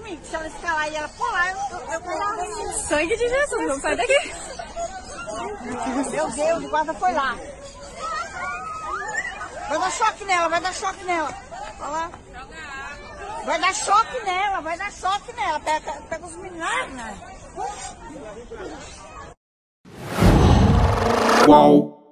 mim. Se ela escalar e ela pular, eu vou. Sangue de Jesus, não sai daqui. Meu Deus, o guarda foi lá. Vai dar choque nela, vai dar choque nela. Olha lá. Vai dar choque nela, vai dar choque nela. Pega os meninos, né? Uau!